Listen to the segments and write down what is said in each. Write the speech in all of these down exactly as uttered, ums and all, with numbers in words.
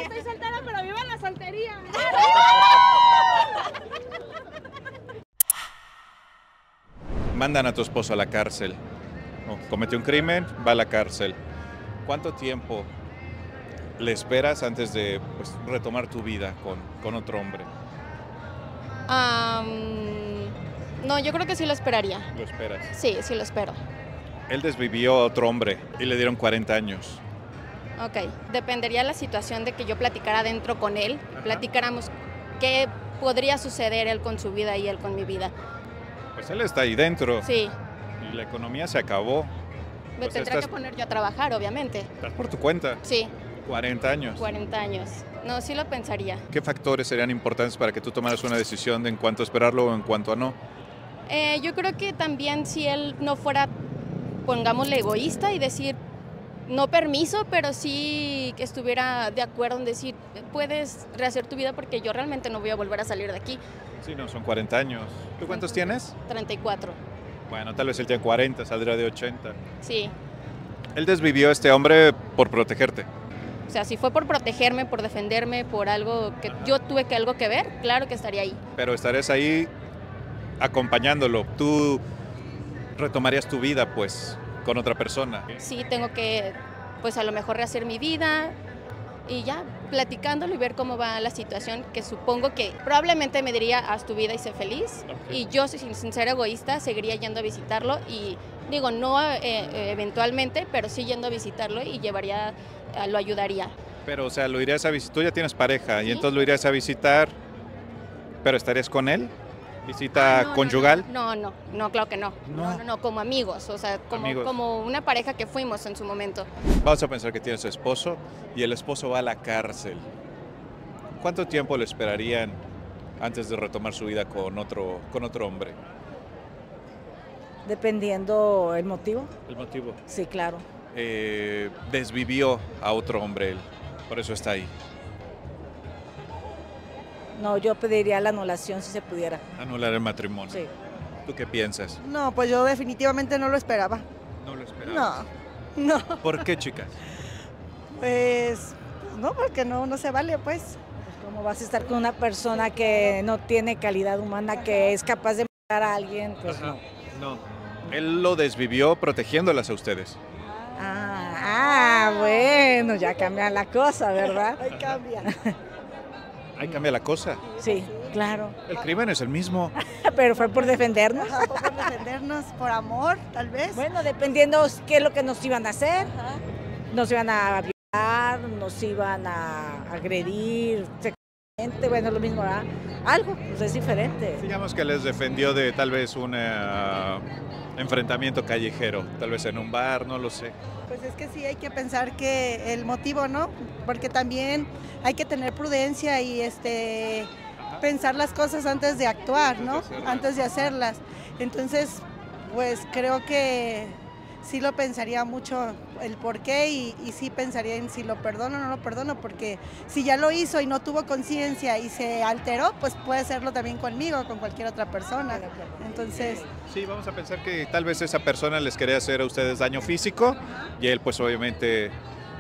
estoy soltera, pero viva la soltería. Mandan a tu esposo a la cárcel. Oh, cometió un crimen, va a la cárcel. ¿Cuánto tiempo le esperas antes de pues, retomar tu vida con, con otro hombre? Um, no, yo creo que sí lo esperaría. ¿Lo esperas? Sí, sí lo espero. Él desvivió a otro hombre y le dieron cuarenta años. Ok, dependería la situación de que yo platicara dentro con él, Ajá. platicáramos qué podría suceder él con su vida y él con mi vida. Pues él está ahí dentro. Sí. Y la economía se acabó. Me Pues tendrá estás, que poner yo a trabajar, obviamente. estás por tu cuenta. Sí. cuarenta años. cuarenta años. No, sí lo pensaría. ¿Qué factores serían importantes para que tú tomaras una decisión de en cuanto a esperarlo o en cuanto a no? Eh, yo creo que también si él no fuera, pongámosle, egoísta y decir, no permiso, pero sí que estuviera de acuerdo en decir, puedes rehacer tu vida porque yo realmente no voy a volver a salir de aquí. Sí, no, son cuarenta años. ¿Tú cuántos tienes? treinta y cuatro. Bueno, tal vez él tiene cuarenta, saldrá de ochenta. Sí. Él desvivió a este hombre por protegerte. O sea, si fue por protegerme, por defenderme, por algo que yo tuve que algo que ver, claro que estaría ahí. Pero estarías ahí acompañándolo. Tú retomarías tu vida, pues, con otra persona. Sí, tengo que, pues a lo mejor rehacer mi vida y ya, platicándolo y ver cómo va la situación, que supongo que probablemente me diría, haz tu vida y sé feliz. Okay. Y yo, sin, sin ser egoísta, seguiría yendo a visitarlo y, digo, no eh, eh, eventualmente, pero sí yendo a visitarlo y llevaría, eh, lo ayudaría. Pero, o sea, lo irías a visitar, tú ya tienes pareja, ¿sí? Y entonces lo irías a visitar, pero ¿estarías con él? ¿Visita ah, no, conyugal? No no, no, no, no, claro que no. No, no, no, no como amigos, o sea, como, amigos. como una pareja que fuimos en su momento. Vamos a pensar que tienes esposo y el esposo va a la cárcel. ¿Cuánto tiempo le esperarían antes de retomar su vida con otro, con otro hombre? Dependiendo el motivo. ¿El motivo? Sí, claro. Eh, desvivió a otro hombre él, por eso está ahí. No, yo pediría la anulación si se pudiera. Anular el matrimonio. Sí. ¿Tú qué piensas? No, pues yo definitivamente no lo esperaba. ¿No lo esperabas? No, no. ¿Por qué, chicas? Pues, no, porque no, no se vale, pues. Pues ¿cómo vas a estar con una persona que no tiene calidad humana, Ajá. que es capaz de matar a alguien? Pues Ajá. no. No. Él lo desvivió protegiéndolas a ustedes. Ah, ah, bueno, ya cambia la cosa, ¿verdad? Ahí cambia. Ahí cambia la cosa. Sí, claro. El crimen es el mismo. Pero fue por defendernos. Ajá, por defendernos, por amor, tal vez. Bueno, dependiendo qué es lo que nos iban a hacer. Ajá. Nos iban a violar, nos iban a agredir sexualmente, bueno, lo mismo, ¿verdad? Algo, pues es diferente. Digamos que les defendió de tal vez un uh, enfrentamiento callejero, tal vez en un bar, no lo sé. Pues es que sí hay que pensar que el motivo, ¿no? Porque también hay que tener prudencia y este Ajá. pensar las cosas antes de actuar, ¿no? Antes de, antes de hacerlas. Entonces, pues creo que sí lo pensaría mucho el por qué y, y sí pensaría en si lo perdono o no lo perdono, porque si ya lo hizo y no tuvo conciencia y se alteró, pues puede hacerlo también conmigo, con cualquier otra persona. Entonces... Sí, vamos a pensar que tal vez esa persona les quería hacer a ustedes daño físico y él pues obviamente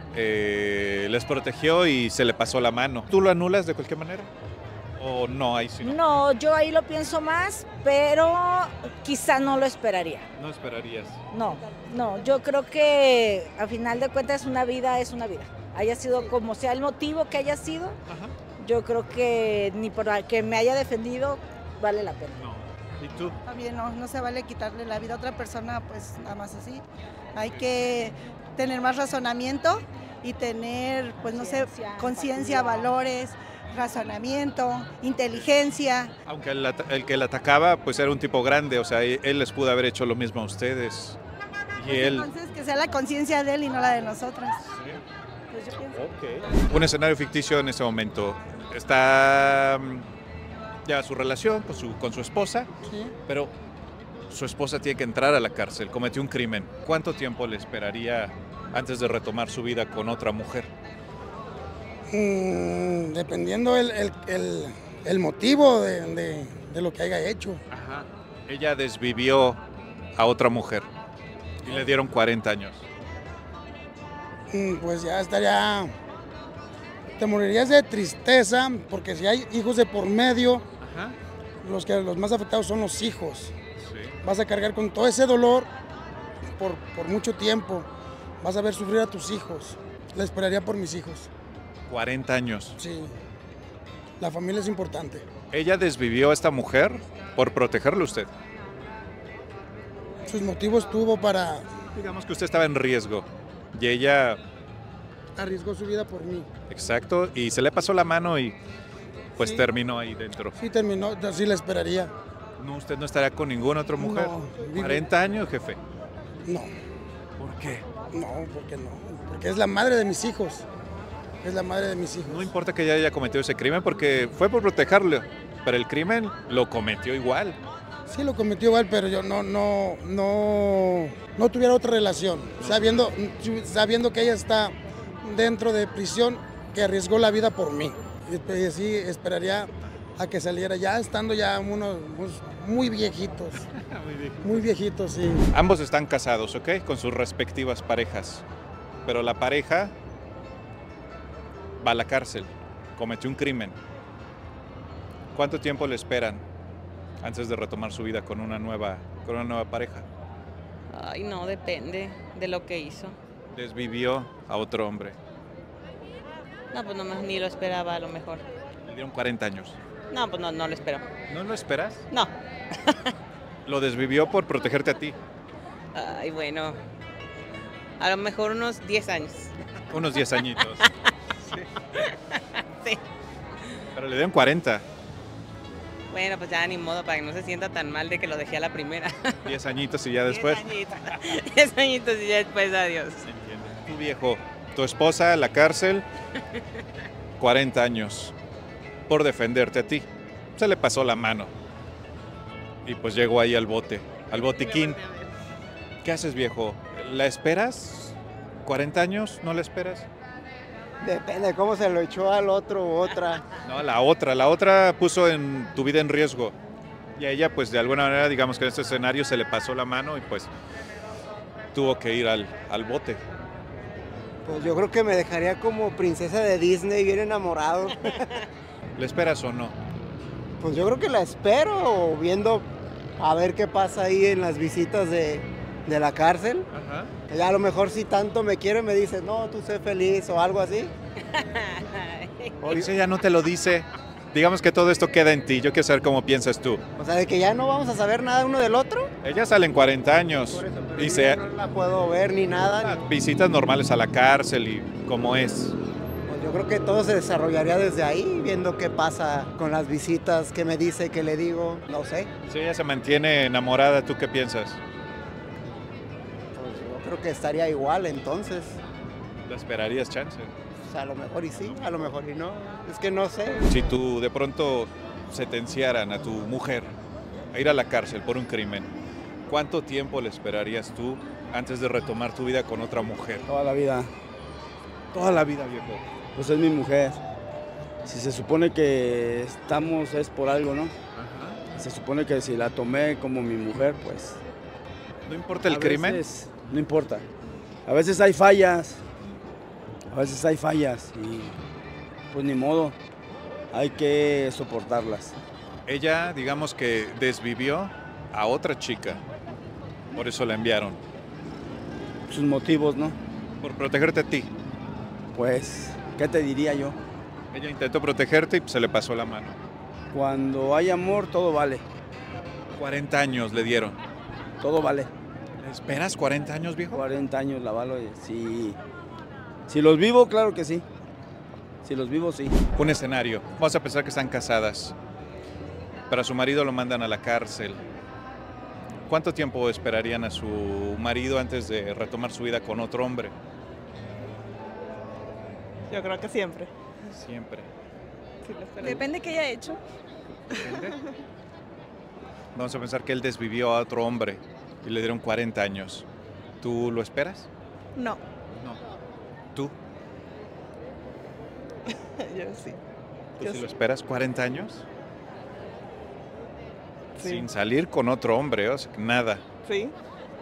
eh, les protegió y se le pasó la mano. ¿Tú lo anulas de cualquier manera? ¿O no? Ahí sí no. No, yo ahí lo pienso más, pero quizá no lo esperaría. ¿No esperarías? No, no, yo creo que a final de cuentas una vida es una vida. Haya sido como sea el motivo que haya sido, Ajá. yo creo que ni por que me haya defendido vale la pena. No. ¿Y tú? También no, no se vale quitarle la vida a otra persona, pues nada más así. Hay que tener más razonamiento y tener, pues no sé, conciencia, valores, razonamiento, inteligencia. Aunque el, el que le atacaba pues era un tipo grande, o sea, él les pudo haber hecho lo mismo a ustedes. Y pues él... Entonces que sea la conciencia de él y no la de nosotras. ¿Sí? Pues yo pienso. Okay. Un escenario ficticio en ese momento. Está ya su relación con su, con su esposa, ¿sí? Pero su esposa tiene que entrar a la cárcel, cometió un crimen. ¿Cuánto tiempo le esperaría antes de retomar su vida con otra mujer? Mm, dependiendo el, el, el, el motivo de, de, de lo que haya hecho. Ajá. Ella desvivió a otra mujer y le dieron cuarenta años. Mm, pues ya estaría Te morirías de tristeza porque si hay hijos de por medio, Ajá. los, que, los más afectados son los hijos. Sí. Vas a cargar con todo ese dolor por, por mucho tiempo. Vas a ver sufrir a tus hijos. La esperaría por mis hijos. cuarenta años. Sí, la familia es importante. ¿Ella desvivió a esta mujer por protegerle a usted? Sus motivos tuvo para... Digamos que usted estaba en riesgo y ella... Arriesgó su vida por mí. Exacto, y se le pasó la mano y pues Sí. terminó ahí dentro. Sí, terminó, sí la esperaría. No, usted no estaría con ninguna otra mujer. No, vivo- cuarenta años, jefe. No, ¿Por qué? no, porque no. Porque es la madre de mis hijos. Es la madre de mis hijos. No importa que ella haya cometido ese crimen porque fue por protegerlo, pero el crimen lo cometió igual. Sí lo cometió igual, pero yo no, no, no, no tuviera otra relación. Sabiendo, sabiendo que ella está dentro de prisión, que arriesgó la vida por mí. Y así esperaría a que saliera ya estando ya unos, unos muy viejitos. Muy viejitos, sí. Ambos están casados, ¿ok? Con sus respectivas parejas. Pero la pareja va a la cárcel, cometió un crimen. ¿Cuánto tiempo le esperan antes de retomar su vida con una nueva, con una nueva pareja? Ay, no, depende de lo que hizo. Desvivió a otro hombre. No, pues no, ni lo esperaba a lo mejor. Le dieron cuarenta años. No, pues no, no lo espero. ¿No lo esperas? No. Lo desvivió por protegerte a ti. Ay, bueno. A lo mejor unos diez años. Unos diez añitos. Sí. Pero le dieron cuarenta. Bueno, pues ya ni modo, para que no se sienta tan mal de que lo dejé a la primera. diez añitos y ya después. diez añitos. diez añitos y ya después adiós. Entiendo. Tu viejo, tu esposa, la cárcel, cuarenta años por defenderte a ti. Se le pasó la mano. Y pues llegó ahí al bote, al botiquín. ¿Qué haces, viejo? ¿La esperas? ¿cuarenta años? ¿No la esperas? Depende de cómo se lo echó al otro u otra. No, la otra. La otra puso en tu vida en riesgo. Y a ella, pues de alguna manera, digamos que en este escenario se le pasó la mano y pues tuvo que ir al, al bote. Pues yo creo que me dejaría como princesa de Disney, bien enamorado. ¿Le esperas o no? Pues yo creo que la espero, viendo a ver qué pasa ahí en las visitas de, de la cárcel. Ajá. Ya a lo mejor si tanto me quiere me dice, no, tú sé feliz o algo así. O si ella no te lo dice, digamos que todo esto queda en ti. Yo quiero saber cómo piensas tú. O sea, de que ya no vamos a saber nada uno del otro. Ella sale en cuarenta años. Por eso, pero Y yo se ya no la puedo ver ni nada. visitas normales a la cárcel y cómo es. Pues yo creo que todo se desarrollaría desde ahí, viendo qué pasa con las visitas, qué me dice, qué le digo, no sé. Si ella se mantiene enamorada, ¿tú qué piensas? Pues yo creo que estaría igual entonces. ¿La esperarías chance? Pues a lo mejor y sí, a lo mejor y no. Es que no sé. Si tú de pronto sentenciaran a tu mujer a ir a la cárcel por un crimen, ¿cuánto tiempo le esperarías tú antes de retomar tu vida con otra mujer? Toda la vida, Toda la vida, viejo. pues es mi mujer. Si se supone que estamos es por algo, ¿no? Ajá. Se supone que si la tomé como mi mujer, pues... ¿No importa el a crimen? veces, no importa. A veces hay fallas, a veces hay fallas y pues ni modo, hay que soportarlas. Ella, digamos que desvivió a otra chica, por eso la enviaron, Sus motivos, ¿no? por protegerte a ti. Pues, ¿qué te diría yo? Ella intentó protegerte y se le pasó la mano. Cuando hay amor, todo vale, cuarenta años le dieron. todo vale. ¿Le esperas cuarenta años, viejo? cuarenta años la valo, sí. Si los vivo, claro que sí. Si los vivo, sí. Un escenario. Vamos a pensar que están casadas, pero a su marido lo mandan a la cárcel. ¿Cuánto tiempo esperarían a su marido antes de retomar su vida con otro hombre? Yo creo que siempre. Siempre. Sí, lo espero. Depende qué haya hecho. ¿Depende? Vamos a pensar que él desvivió a otro hombre y le dieron cuarenta años. ¿Tú lo esperas? No, No. ¿Tú? yo sí. ¿Tú Yo sí sí. lo esperas? ¿cuarenta años? Sí. Sin salir con otro hombre, o sea, nada. Sí,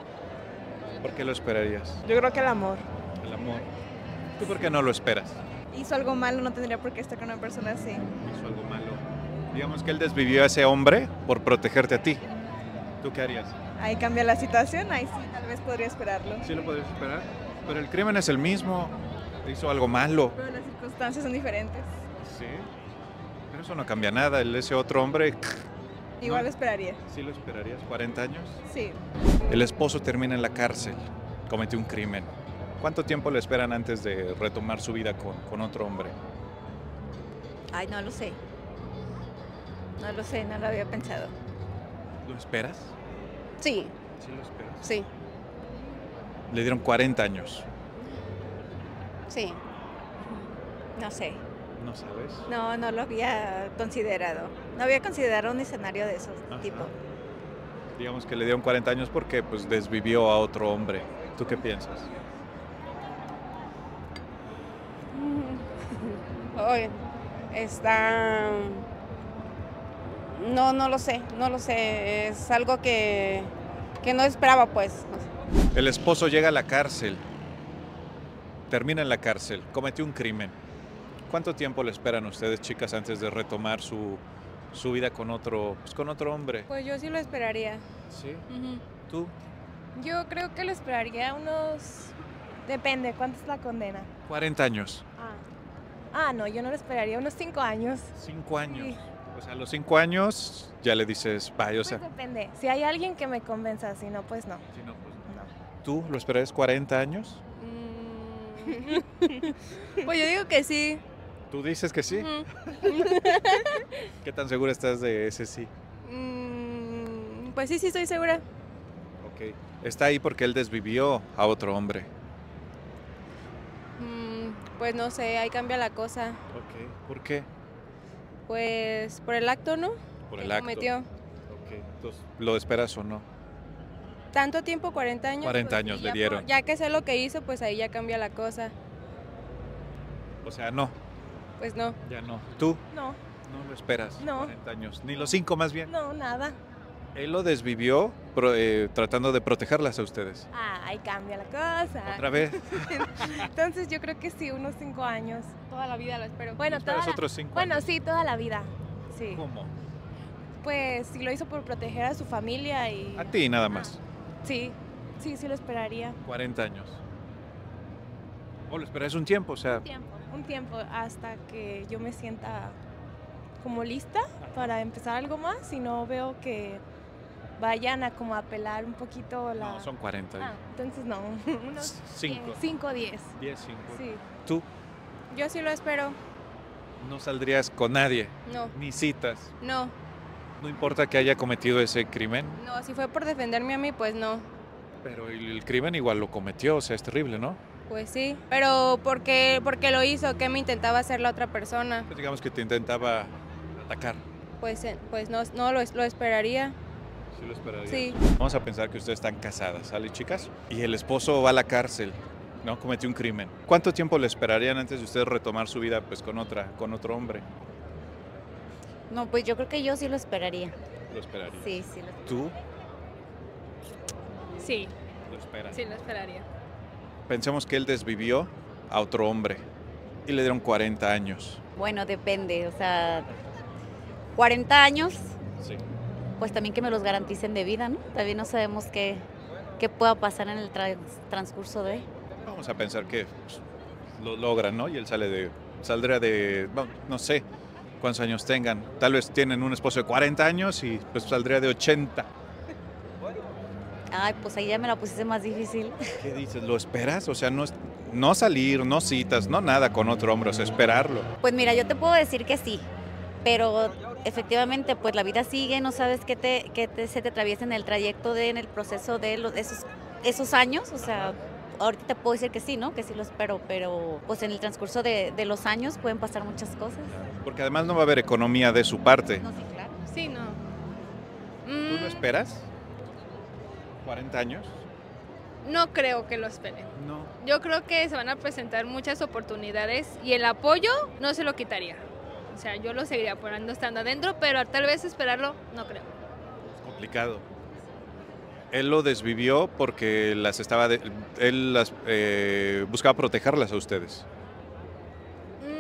¿Por qué lo esperarías? yo creo que el amor. El amor. ¿Tú por qué no lo esperas? hizo algo malo, no tendría por qué estar con una persona así. Hizo algo malo. Digamos que él desvivió a ese hombre por protegerte a ti. ¿Tú qué harías? Ahí cambia la situación, ahí sí, tal vez podría esperarlo. Sí lo podrías esperar, pero el crimen es el mismo. Hizo algo malo. Pero las circunstancias son diferentes. Sí, pero eso no cambia nada. El, ese otro hombre... Igual ¿no? lo esperaría. ¿Sí lo esperarías? ¿cuarenta años? Sí. El esposo termina en la cárcel, cometió un crimen. ¿Cuánto tiempo le esperan antes de retomar su vida con, con otro hombre? Ay, no lo sé. No lo sé, no lo había pensado. ¿Lo esperas? Sí, Sí lo esperas. sí, Le dieron cuarenta años. sí. No sé. ¿No sabes? No, no lo había considerado. No había considerado un escenario de esos Ajá. tipo. Digamos que le dieron cuarenta años porque pues desvivió a otro hombre. ¿Tú qué piensas? Oye, está... No, no lo sé, no lo sé. Es algo que, que no esperaba, pues. El esposo llega a la cárcel, termina en la cárcel, cometió un crimen. ¿Cuánto tiempo le esperan ustedes, chicas, antes de retomar su, su vida con otro, pues, con otro hombre? Pues yo sí lo esperaría. ¿Sí? Ujú. ¿Tú? Yo creo que lo esperaría unos... Depende, ¿cuánto es la condena? cuarenta años. Ah, no, yo no lo esperaría, unos cinco años. Cinco años. Sí. O sea, a los cinco años ya le dices, vaya, o sea, Pues depende, si hay alguien que me convenza, si no, pues no. si no, pues no. ¿tú lo esperarías cuarenta años? Pues yo digo que sí. ¿Tú dices que sí? Ujú. ¿Qué tan segura estás de ese sí? Mm, Pues sí, sí, estoy segura. Ok. Está ahí porque él desvivió a otro hombre. Mm, Pues no sé, ahí cambia la cosa. Ok. ¿Por qué? Pues por el acto, ¿no? Por que el acto. cometió. Ok. Entonces, ¿lo esperas o no? Tanto tiempo, cuarenta años. cuarenta pues, años sí, le ya dieron. por- Ya que sé lo que hizo, pues ahí ya cambia la cosa. O sea, no, Pues no. ya no. ¿Tú? No, No lo esperas. No. cuarenta años. Ni los cinco más bien. no, nada. Él lo desvivió pro- eh, tratando de protegerlas a ustedes. Ah, ahí cambia la cosa. Otra vez. Entonces yo creo que sí, unos cinco años. Toda la vida lo espero. Bueno, ¿No esperas toda la- otros cinco Bueno, años? sí, toda la vida. Sí. ¿Cómo? Pues si lo hizo por proteger a su familia y... A ti nada más. Sí, sí, sí lo esperaría. cuarenta años. O lo esperas un tiempo, o sea. Un tiempo, un tiempo hasta que yo me sienta como lista para empezar algo más. Si no veo que vayan a como apelar un poquito la... No, son cuarenta. Ah, entonces no, unos Cinco. cinco o diez. diez, cinco. Sí, ¿Tú yo sí lo espero. no saldrías con nadie? No, Ni citas. no, No importa que haya cometido ese crimen, no, si fue por defenderme a mí, pues no. pero el, el crimen igual lo cometió, o sea, es terrible, ¿no? Pues sí, pero ¿por qué, por qué lo hizo? ¿Qué me intentaba hacer la otra persona? Pues digamos que te intentaba atacar. Pues, eh, pues no, no lo, lo esperaría. Sí lo esperarías. Sí. Vamos a pensar que ustedes están casadas, ¿sale, chicas? Y el esposo va a la cárcel, ¿no? Cometió un crimen. ¿Cuánto tiempo le esperarían antes de ustedes retomar su vida pues con otra, con otro hombre? No, pues yo creo que yo sí lo esperaría. Lo esperaría. Sí, sí. Lo... ¿Tú Sí, lo esperas? sí lo esperaría. Pensemos que él desvivió a otro hombre y le dieron cuarenta años. Bueno, depende, o sea, cuarenta años, Sí. pues también que me los garanticen de vida, ¿no? También no sabemos qué, qué pueda pasar en el trans- transcurso de... Vamos a pensar que pues, lo logran, ¿no? Y él sale de, saldrá de, bueno, no sé cuántos años tengan. Tal vez tienen un esposo de cuarenta años y pues saldría de ochenta. Ay, pues ahí ya me la pusiste más difícil. ¿Qué dices? ¿Lo esperas? O sea, no, es- no salir, no citas, no nada con otro hombre, o sea, esperarlo. Pues mira, yo te puedo decir que sí, pero efectivamente, pues la vida sigue, no sabes qué, te, qué te- se te atraviesa en el trayecto, de, en el proceso de los, esos, esos años, o sea, ahorita te puedo decir que sí, ¿no? Que sí lo espero, pero pues en el transcurso de, de los años pueden pasar muchas cosas. Porque además no va a haber economía de su parte. No, sí, claro. Sí, no. ¿Tú lo esperas? ¿cuarenta años? No creo que lo esperen. No. Yo creo que se van a presentar muchas oportunidades y el apoyo no se lo quitaría. O sea, yo lo seguiría apoyando estando adentro, pero tal vez esperarlo, no creo. Es complicado. Él lo desvivió porque las estaba de- él las eh, buscaba protegerlas a ustedes.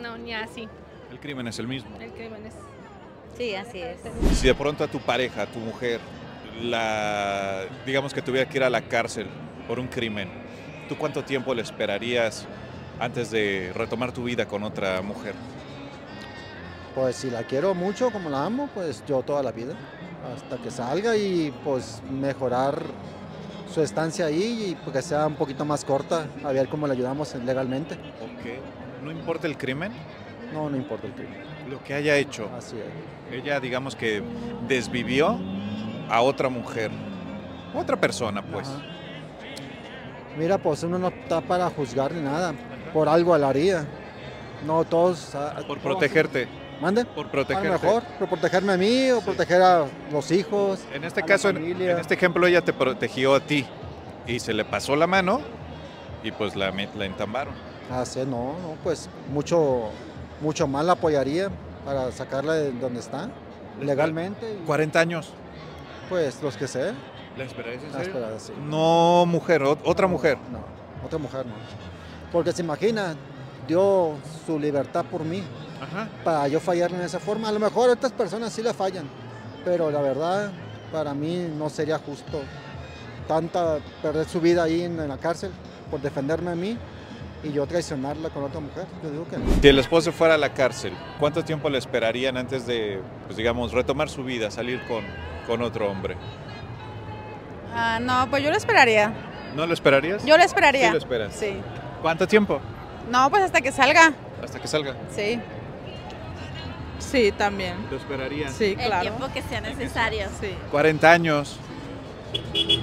No, ni así. El crimen es el mismo. El crimen es... Sí, así es. Si de pronto a tu pareja, a tu mujer, la, digamos que tuviera que ir a la cárcel por un crimen, ¿tú cuánto tiempo le esperarías antes de retomar tu vida con otra mujer? Pues si la quiero mucho, como la amo, pues yo toda la vida, hasta que salga y pues mejorar su estancia ahí y que sea un poquito más corta, a ver cómo le ayudamos legalmente. Ok. ¿No importa el crimen? No, no importa el crimen. Lo que haya hecho. Así es. Ella, digamos que desvivió a otra mujer, otra persona, pues. Ajá. Mira, pues uno no está para juzgar ni nada, por algo la haría. No todos... Por protegerte. ¿Mande? Por protegerte. A lo mejor, por protegerme a mí o sí. proteger a los hijos. En este caso, en, en este ejemplo, ella te protegió a ti y se le pasó la mano y pues la, la entambaron. Ah, sí, no, no, pues mucho, mucho más la apoyaría para sacarla de donde está, legalmente. Y, ¿cuarenta años? Pues los que sea. ¿La esperarías en La serio? esperada, sí. No mujer, otra no, mujer. No, otra mujer no. Porque se imagina, dio su libertad por mí. Ajá. Para yo fallarle en esa forma. A lo mejor a otras personas sí le fallan, pero la verdad para mí no sería justo tanta perder su vida ahí en, en la cárcel por defenderme a mí y yo traicionarla con otra mujer. Yo digo que no. Si el esposo fuera a la cárcel, ¿cuánto tiempo le esperarían antes de, pues digamos, retomar su vida, salir con, con otro hombre? Ah, no, pues yo lo esperaría. ¿No lo esperarías? Yo lo esperaría. Sí lo esperas. Sí. ¿Cuánto tiempo? No, pues hasta que salga. Hasta que salga. Sí. Sí, también. ¿Lo esperarían? Sí, El claro. tiempo que sea necesario. Sí. cuarenta años. Sí.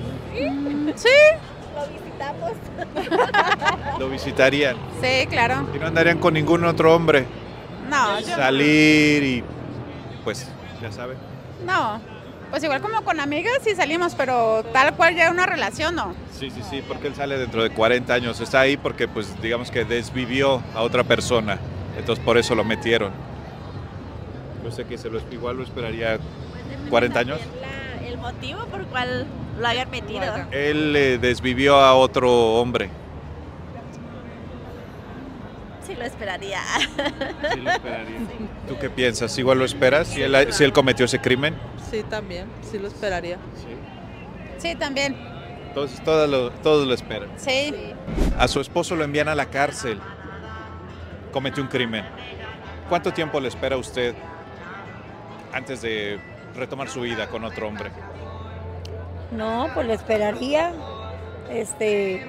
Lo visitamos. ¿Lo visitarían? Sí, claro. ¿Y no andarían con ningún otro hombre? No, yo Salir y pues, ya sabe. no. Pues igual como con amigas sí salimos, pero tal cual ya una relación, no. Sí, sí, sí, porque él sale dentro de cuarenta años. Está ahí porque, pues, digamos que desvivió a otra persona. Entonces, por eso lo metieron. Yo sé que se lo, igual lo esperaría cuarenta años. La, el motivo por cual lo hayan metido. Él eh, desvivió a otro hombre. Sí lo esperaría. Sí lo esperaría. ¿Tú qué piensas? ¿Igual lo esperas? Si él, si él cometió ese crimen. Sí, también. Sí lo esperaría. Sí. Sí, también. Entonces, todos lo, todos lo esperan. Sí. A su esposo lo envían a la cárcel. Cometió un crimen. ¿Cuánto tiempo le espera usted antes de retomar su vida con otro hombre? No, pues lo esperaría, este,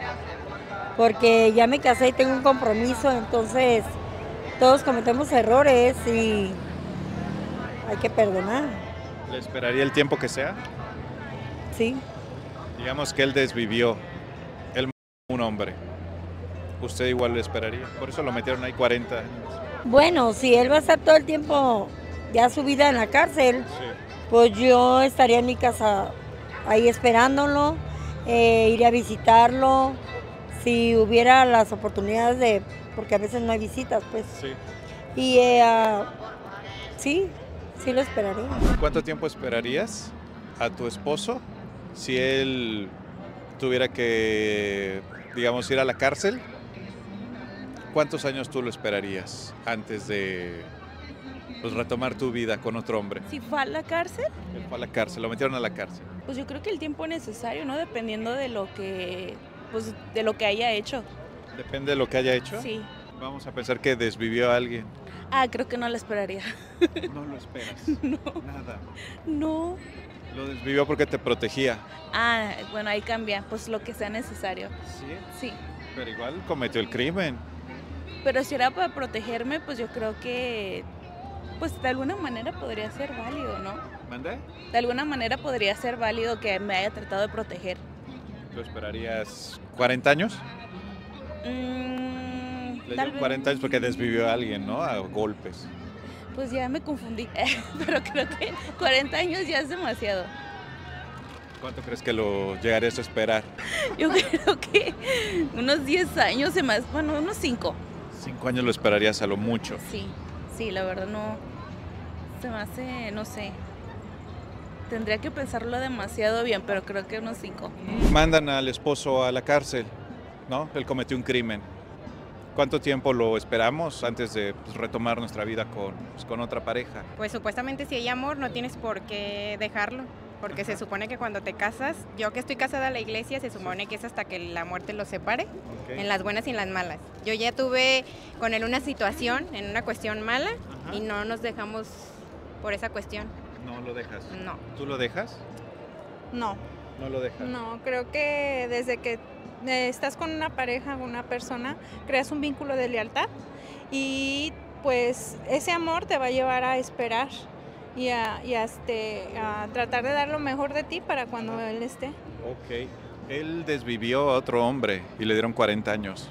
porque ya me casé y tengo un compromiso, entonces todos cometemos errores y hay que perdonar. ¿Le esperaría el tiempo que sea? Sí. Digamos que él desvivió, él mató a un hombre. ¿Usted igual le esperaría? Por eso lo metieron ahí cuarenta años. Bueno, si él va a estar todo el tiempo ya su vida en la cárcel, sí. Pues yo estaría en mi casa ahí esperándolo, eh, iría a visitarlo, si hubiera las oportunidades de, porque a veces no hay visitas, pues. Sí. Y eh, uh, sí, sí lo esperaría. ¿Cuánto tiempo esperarías a tu esposo si él tuviera que, digamos, ir a la cárcel? ¿Cuántos años tú lo esperarías antes de pues, retomar tu vida con otro hombre? Si fue a la cárcel, Él fue a la cárcel, lo metieron a la cárcel. pues yo creo que el tiempo necesario, ¿no? Dependiendo de lo que, pues, de lo que haya hecho. ¿Depende de lo que haya hecho? Sí. Vamos a pensar que desvivió a alguien. Ah, creo que no la esperaría. No lo esperas. No. Nada. No. Lo desvivió porque te protegía. Ah, bueno, ahí cambia, pues lo que sea necesario. ¿Sí? Sí. Pero igual cometió el crimen. Pero si era para protegerme, pues yo creo que, pues de alguna manera podría ser válido, ¿no? ¿Mandé? De alguna manera podría ser válido que me haya tratado de proteger. ¿Lo esperarías cuarenta años? Mm, Le tal dio vez- cuarenta años porque desvivió a alguien, ¿no? A golpes. Pues ya me confundí, pero creo que cuarenta años ya es demasiado. ¿Cuánto crees que lo llegarías a esperar? Yo creo que unos diez años, se más, bueno, unos cinco. Cinco años lo esperarías a lo mucho. Sí, sí, la verdad no, se me hace, no sé. Tendría que pensarlo demasiado bien, pero creo que unos cinco. Mandan al esposo a la cárcel, ¿no? Él cometió un crimen. ¿Cuánto tiempo lo esperamos antes de pues, retomar nuestra vida con, pues, con otra pareja? Pues supuestamente si hay amor no tienes por qué dejarlo, porque Ajá. se supone que cuando te casas, yo que estoy casada a la iglesia, se supone que es hasta que la muerte los separe, okay. en las buenas y en las malas. Yo ya tuve con él una situación, en una cuestión mala, Ajá. y no nos dejamos por esa cuestión. ¿No lo dejas? No. ¿Tú lo dejas? No. ¿No lo dejas? No, creo que desde que estás con una pareja, con una persona, creas un vínculo de lealtad y pues ese amor te va a llevar a esperar y a, y a, este, a tratar de dar lo mejor de ti para cuando él esté. Ok. Él desvivió a otro hombre y le dieron cuarenta años.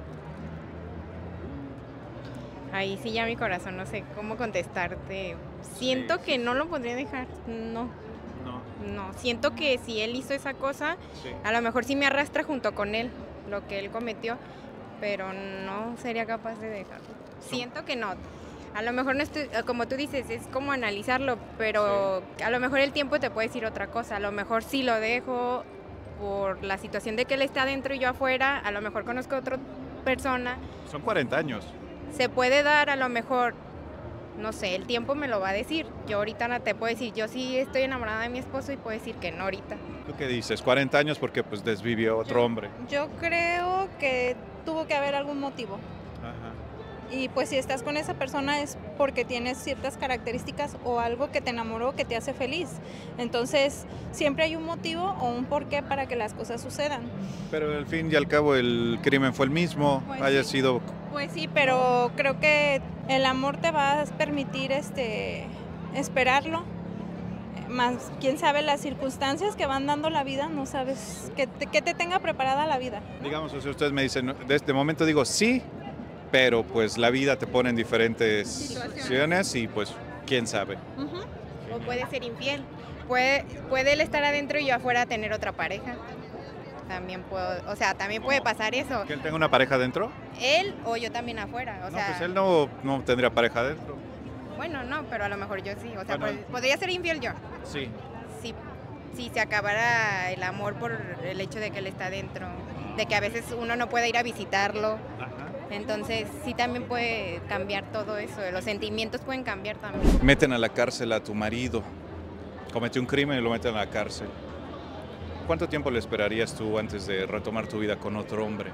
Ahí sí ya mi corazón, no sé cómo contestarte. Siento sí. que no lo podría dejar, no. No, siento que si él hizo esa cosa, sí. a lo mejor sí me arrastra junto con él, lo que él cometió, pero no sería capaz de dejarlo. Siento que no. A lo mejor no estoy, como tú dices, es como analizarlo, pero sí. a lo mejor el tiempo te puede decir otra cosa. A lo mejor sí lo dejo por la situación de que él está adentro y yo afuera, a lo mejor conozco a otra persona. Son cuarenta años. Se puede dar a lo mejor... No sé, el tiempo me lo va a decir. Yo ahorita no te puedo decir, yo sí estoy enamorada de mi esposo y puedo decir que no ahorita. ¿Tú qué dices? cuarenta años porque pues desvivió otro yo, hombre. Yo creo que tuvo que haber algún motivo. Ajá. Y pues si estás con esa persona es porque tienes ciertas características o algo que te enamoró, que te hace feliz. Entonces, siempre hay un motivo o un porqué para que las cosas sucedan. Pero al fin y al cabo el crimen fue el mismo, pues haya sí. sido... Pues sí, pero creo que el amor te va a permitir este, esperarlo. Más, quién sabe, las circunstancias que van dando la vida, no sabes, que te, que te tenga preparada la vida, ¿no? Digamos, o sea, ustedes me dicen, de este momento digo sí, pero pues la vida te pone en diferentes situaciones y pues quién sabe. Uh-huh. O puede ser infiel, puede, puede él estar adentro y yo afuera tener otra pareja. También puedo, o sea, también puede pasar eso. ¿Que él tenga una pareja adentro? Él o yo también afuera, o no, sea... pues él no, no tendría pareja adentro. Bueno, no, pero a lo mejor yo sí, o sea, bueno, podría ser infiel yo. Sí. Si, si se acabara el amor por el hecho de que él está adentro, de que a veces uno no puede ir a visitarlo. Ajá. Entonces sí también puede cambiar todo eso, los sentimientos pueden cambiar también. Meten a la cárcel a tu marido, cometió un crimen y lo meten a la cárcel. ¿Cuánto tiempo le esperarías tú antes de retomar tu vida con otro hombre?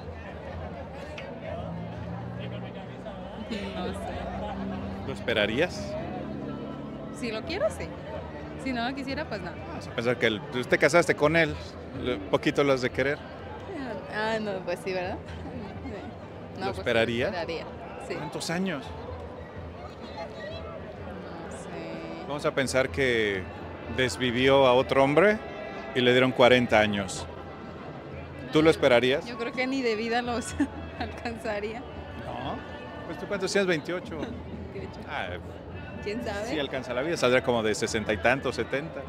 No sé. ¿Lo esperarías? Si lo quiero, sí. Si no lo quisiera, pues no. Vas a pensar que el, tú te casaste con él, poquito lo has de querer. Ah, no, pues sí, ¿verdad? No, ¿lo esperaría? Pues esperaría, sí. ¿Cuántos años? No sé. Vamos a pensar que desvivió a otro hombre y le dieron cuarenta años. ¿Tú lo esperarías? Yo creo que ni de vida los alcanzaría. No, pues tú cuántos tienes, veintiocho. veintiocho. Ah, ¿quién sabe? Si alcanza la vida, saldrá como de sesenta y tantos, setenta.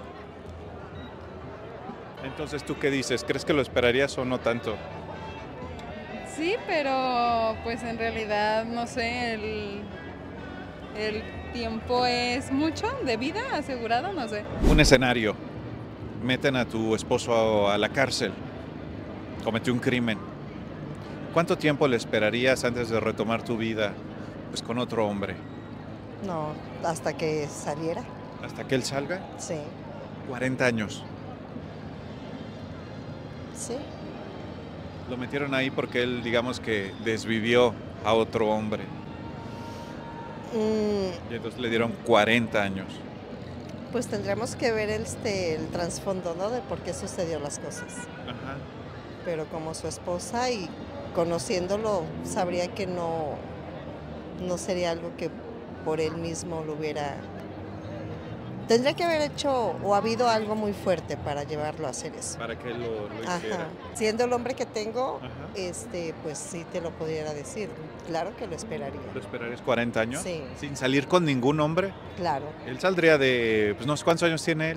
Entonces, ¿tú qué dices? ¿Crees que lo esperarías o no tanto? Sí, pero pues en realidad, no sé, el, el tiempo es mucho de vida asegurado, no sé. Un escenario. Meten a tu esposo a la cárcel. Cometió un crimen. ¿Cuánto tiempo le esperarías antes de retomar tu vida pues, con otro hombre? No, hasta que saliera. ¿Hasta que él salga? Sí. cuarenta años. Sí. Lo metieron ahí porque él, digamos que desvivió a otro hombre. Mm. Y entonces le dieron cuarenta años. Pues tendremos que ver este, el trasfondo, ¿no? De por qué sucedió las cosas. Ajá. Pero como su esposa y conociéndolo, sabría que no, no sería algo que por él mismo lo hubiera... Tendría que haber hecho o habido algo muy fuerte para llevarlo a hacer eso. Para que lo, lo hiciera. Ajá. Siendo el hombre que tengo, Ajá. este, pues sí te lo pudiera decir. Claro que lo esperaría. ¿Lo esperarías cuarenta años? Sí. ¿Sin salir con ningún hombre? Claro. Él saldría de, pues no sé cuántos años tiene él.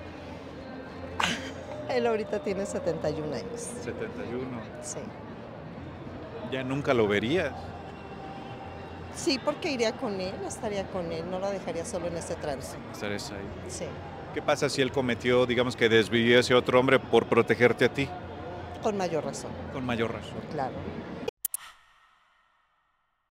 Él ahorita tiene setenta y un años. setenta y uno. Sí. Ya nunca lo verías. Sí, porque iría con él, estaría con él, no lo dejaría solo en este trance. Estarías ahí. Sí. ¿Qué pasa si él cometió, digamos que desvivió a ese otro hombre por protegerte a ti? Con mayor razón. Con mayor razón. Claro.